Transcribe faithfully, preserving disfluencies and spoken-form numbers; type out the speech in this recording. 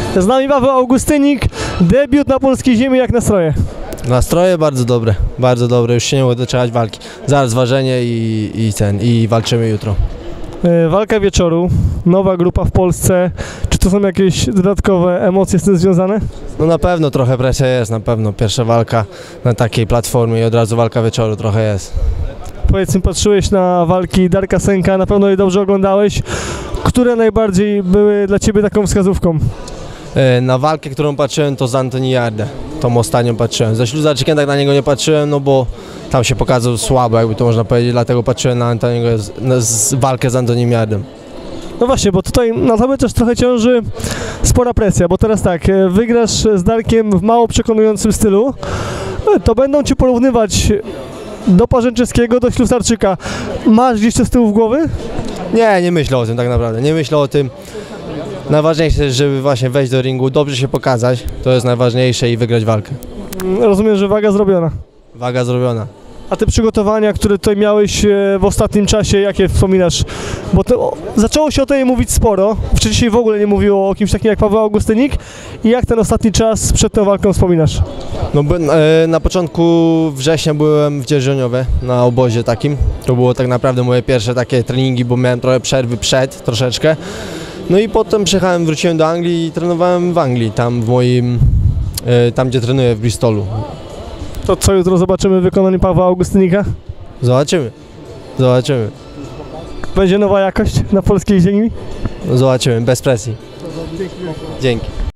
Z nami Paweł Augustynik, debiut na polskiej ziemi, jak nastroje? Nastroje bardzo dobre, bardzo dobre, już się nie mogę doczekać walki. Zaraz ważenie i, i ten, i walczymy jutro. Walka wieczoru, nowa grupa w Polsce, czy to są jakieś dodatkowe emocje z tym związane? No na pewno trochę presja jest, na pewno pierwsza walka na takiej platformie i od razu walka wieczoru trochę jest. Powiedz mi, patrzyłeś na walki Darka Senka, na pewno je dobrze oglądałeś. Które najbardziej były dla Ciebie taką wskazówką? Na walkę, którą patrzyłem, to z Anthony Yarde, tą ostatnią patrzyłem. Ze Śluzaczykiem tak na niego nie patrzyłem, no bo tam się pokazał słabo, jakby to można powiedzieć, dlatego patrzyłem na, Antoniego, na z, walkę z Antonim Yardem. No właśnie, bo tutaj na Tobie też trochę ciąży spora presja, bo teraz tak, wygrasz z Darkiem w mało przekonującym stylu, to będą Cię porównywać do Parzęczyskiego, do Ślusarczyka. Masz gdzieś to z tyłu głowy? Nie, nie myślę o tym tak naprawdę, nie myślę o tym. Najważniejsze jest, żeby właśnie wejść do ringu, dobrze się pokazać, to jest najważniejsze i wygrać walkę. Rozumiem, że waga zrobiona. Waga zrobiona. A te przygotowania, które tutaj miałeś w ostatnim czasie, jakie wspominasz? Bo to, o, zaczęło się o tej mówić sporo, wcześniej w ogóle nie mówiło o kimś takim jak Paweł Augustynik. I jak ten ostatni czas przed tą walką wspominasz? No, e, na początku września byłem w Dzierżoniowie, na obozie takim. To było tak naprawdę moje pierwsze takie treningi, bo miałem trochę przerwy przed, troszeczkę. No i potem przyjechałem, wróciłem do Anglii i trenowałem w Anglii, tam w moim, e, tam gdzie trenuję w Bristolu. To co jutro zobaczymy w wykonaniu Pawła Augustynika? Zobaczymy, zobaczymy. Będzie nowa jakość na polskiej ziemi? Zobaczymy, bez presji. Dzięki.